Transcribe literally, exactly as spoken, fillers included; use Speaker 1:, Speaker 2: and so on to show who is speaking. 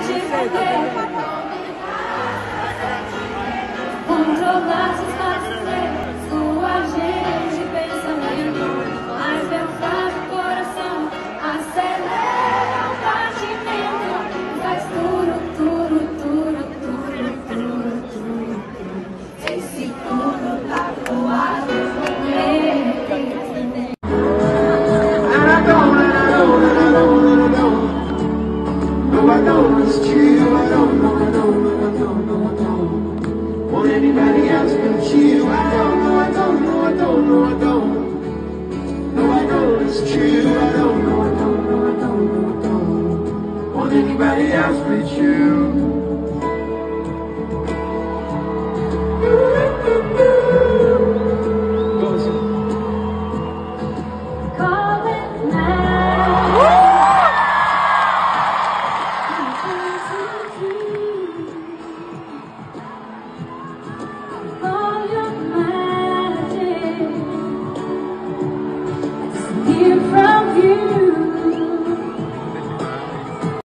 Speaker 1: Controlar seus passos, sua gente pensamento, mas meu frágil coração acelera o batimento, faz turo, turo, turo, turo, turo, turo. Esse tudo tá voado.
Speaker 2: I know it's true, I don't know, I don't know, I don't know, I don't want anybody else but you. I don't know, I don't know, I don't know, I don't. No, I know it's true, I don't know, I don't know, I don't know, I don't want anybody else but you.